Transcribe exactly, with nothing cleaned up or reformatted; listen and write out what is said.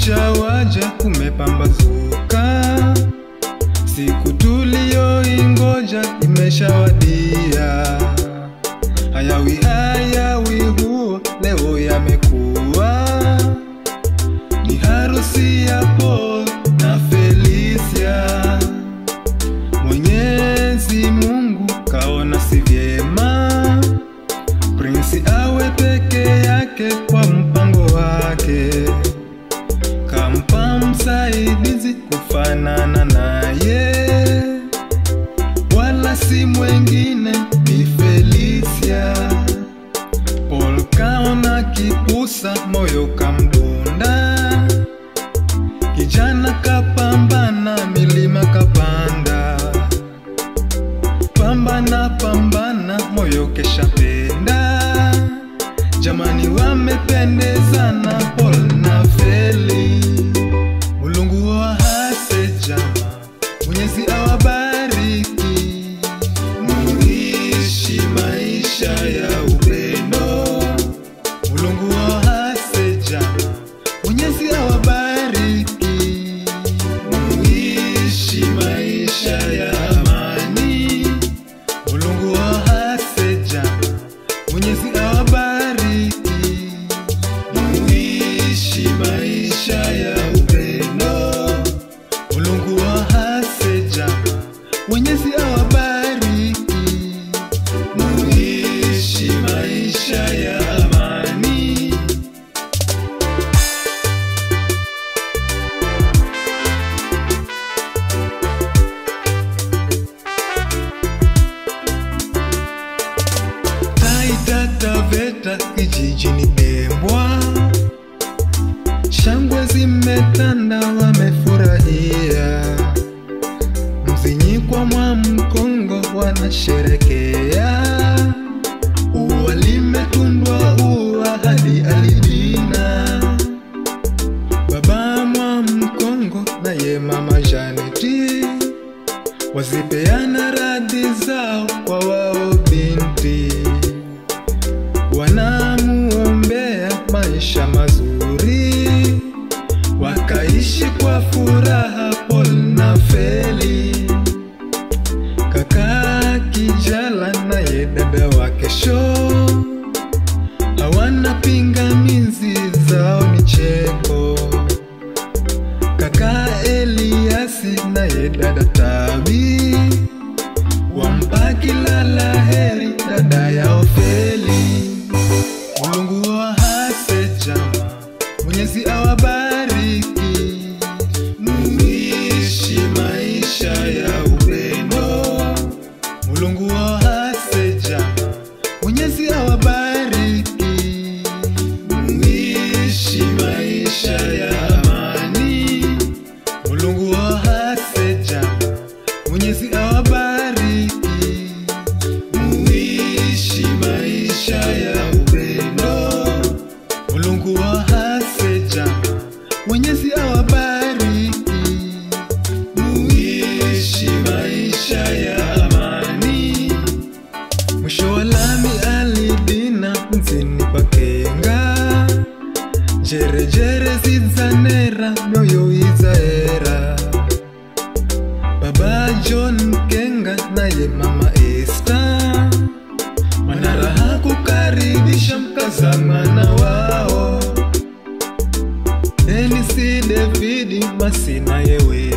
kucha waja kumepambazuka, siku tulioingoja imeshawadia. Hayawi hayawi huo leo yamekuwa, ni harusi ya Paul na Phelesia. Mwenyezi Mungu kaona si vyema Prince awe peke yake kwa mpango wake, kampa msaidizi kufanana naye, wala si mwengine ni Phelesia. Paul kaona kipusa, moyo kamdunda, kijana kapambana, milima kapanda, pambana pambana, moyo kesha penda. Jamani wamependezana Paul na Phelly, Mulungu wa hase jama, Mwenyezi awabariki, muishi maisha ya upendo. Mulungu wa hase jama, Mwenyezi awabariki, muishi maisha ya amani. Mulungu wa hase jama, Mwenyezi awabariki, muishi maisha ya upendo. Mulungu wa hase jama, Mwenyezi awabariki, muishi maisha ya amani. Taita Taveta kijijini Bembwa, shangwe zimetanda wamefurahia, mzinyikwa mwa Mkongo wanasherekea, ua limetundwa ua hadi alidina, baba mwa Mkongo na ye mama Janeti, wazipeana radhi zao kwa wao binti, wanamuombea maisha mazuri, wakaishi kwa furaha Paul na Phelly, kaka kijala na ye dada wa kesho, hawana pingamizi zao micheko, kaka Eliasi na ye dada Tabi, wampa kila laheri dada yao Phelly. Mulungu wa hase jama, Mwenyezi awabariki, muishi maisha ya upendo. Mulungu wa hase jama, Mwenyezi awabariki, muishi maisha ya amani. Mulungu wa hase jama, Mwenyezi awabariki, muishi maisha ya upendo. Mulungu wa hase jama, Mwenyezi awabariki, muishi maisha ya amani. Mwisho wa lami alidina mzini pakenga, jere jere zizanera myoyo izaera, baba John Kenga na ye mama Esther, manaraha kukaribisha mkazamana wao, Enisi David Masina yewe